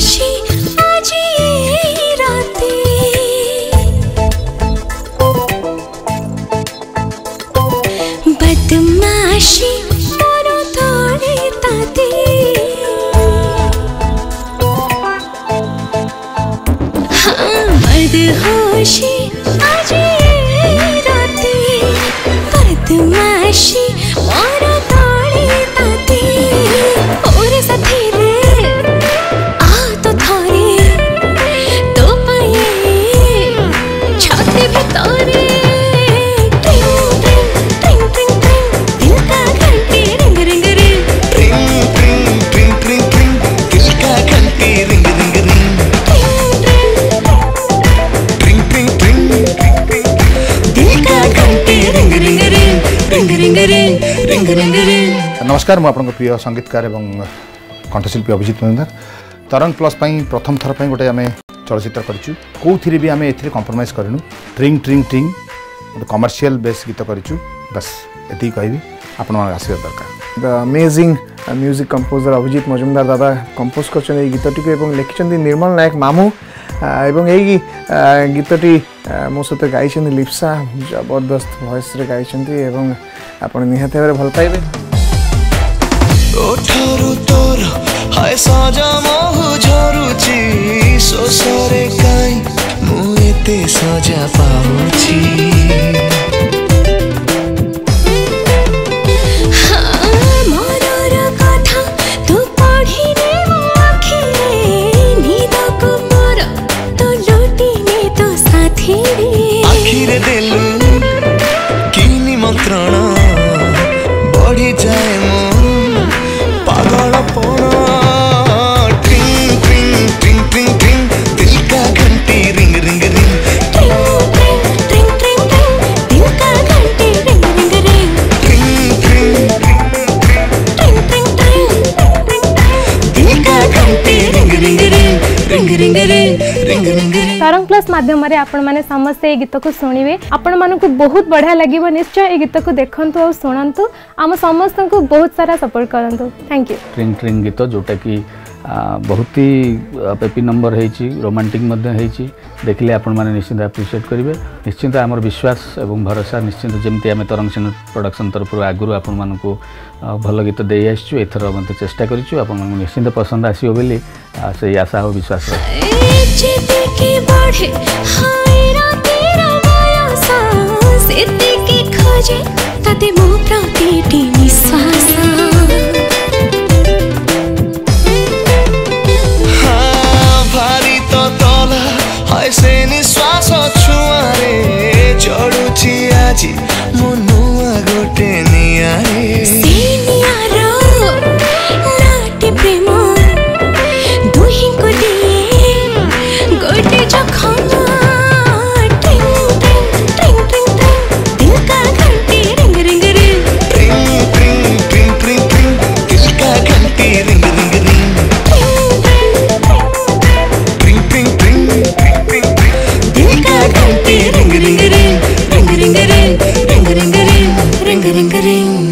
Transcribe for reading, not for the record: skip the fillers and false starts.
बदमाशी मोरो तोड़े ताती हाँ बदहोशी आज ये राती बदमाशी मोरो तोड़े ताती और साथी रे आ तो थारे तो पाए छाती भीतरे नमस्कार मु आपन प्रिय संगीतकार एवं कंठशिल्पी अभिजीत मजुमदार तरंग प्लस प्रथम थर गोटे आम चलचित्र करूँ कौन भी आम ए कंप्रोमाइज करूँ ट्रिंग ट्रिंग ट्रिंग गोटे कमर्शियल बेस गीत करूँ बस ये कहबी आपण आशीर्वाद दरकार। The amazing music composer Abhijit Majumdar दादा कंपोज कर गीतटी लिखिं निर्मल नायक मामू एवं यही गीतटी मो सहित गाई लिप्सा जबरदस्त वॉइस रे गाई आप निहाती भाव भल पाइबे। तोर हाय साजा मोह झरुची सोसरे काई मु एते सजा पाउची आखिरे देलु की निमंत्रण बढ़ी जाए मो पागल पना ट्रिंग ट्रिंग ट्रिंग ट्रिंग ट्रिंग दिल का घंटी रिंग रिंग रिंग ट्रिंग ट्रिंग ट्रिंग ट्रिंग दिल का घंटी रिंग रिंग रिंग ट्रिंग ट्रिंग ट्रिंग ट्रिंग ट्रिंग दिल का घंटी ring ring ring ring ring ring तरंग प्लस माध्यम आपण माने समस्त ए गीत को शुणिबे आपण मानकु बहुत बढ़िया लगिबो निश्चय ए गीत को देखंतु और सुनंतु आम समस्त को बहुत सारा सपोर्ट करंतु। Thank you. ट्रिंग ट्रिंग गीत जोटा कि बहुत ही पेपी नंबर है रोमांटिक देखिले आपण माने निश्चित एप्रिशिएट करेंगे निश्चित आमर विश्वास एवं भरोसा निश्चित जमती आम तरंग सिनेमा प्रोडक्शन तरफ आगु आपण मानकु भल गीत दे आसचु एथर मते चेष्टा करिछु आपण मानकु निश्चित पसंद आसीओ बोली से आशा और विश्वास भारी तो तला ऐसे निश्वास छुआरे चढ़ुची आज मो नुआ गोटे नियारे प्रेम दुही को दिए गोटे जखम ring ring ring